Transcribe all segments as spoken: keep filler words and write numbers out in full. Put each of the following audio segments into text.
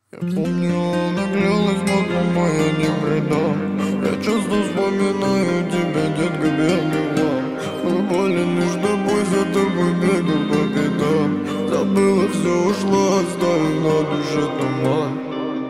Я помню, она клялась, но я не предам. Я часто вспоминаю тебя, детка, белый вам. Мы были лишь тобой, за тобой бегал по пятам. Забыла все, ушла, оставив на душе туман.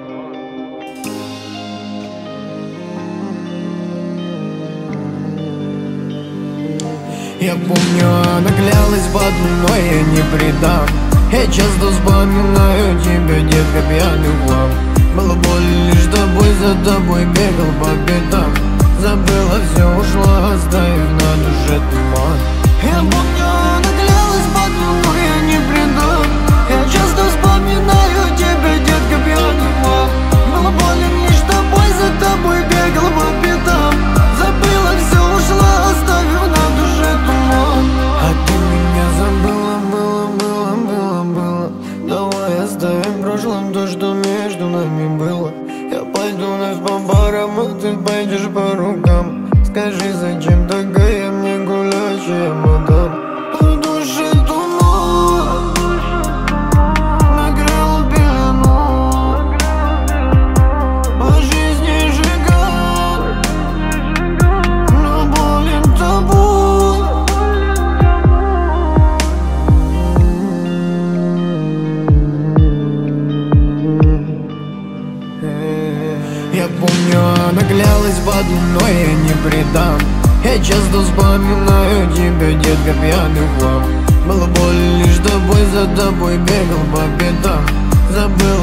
Я помню, она клялась в одном, но я не предам. Я часто вспоминаю тебя, детка, пьяный вам. Было больно лишь тобой, за тобой бегал по пятам. Забыла все, ушла, оставив на душе туман. Я помню, она клялась в одном, но я не предам. Я часто вспоминаю тебя, детка, пьяный вам. Было больно лишь тобой, за тобой бегал по пятам. Забыла все, ушла, оставив на душе туман. А ты меня забыла, было, было, было, было. Давай оставим в прошлом то, что между нами было. Я пойду вновь по барам, а ты пойдешь по рукам. Скажи, зачем такая мне гулящая мадам? В душе туман накрыл пелену, по жизни сжигал, но болен тобой. Я помню, она клялась в одном, но я не предам. Я часто вспоминаю тебя, детка, пьяный вам. Было больно лишь тобой, за тобой бегал по пятам. Забыл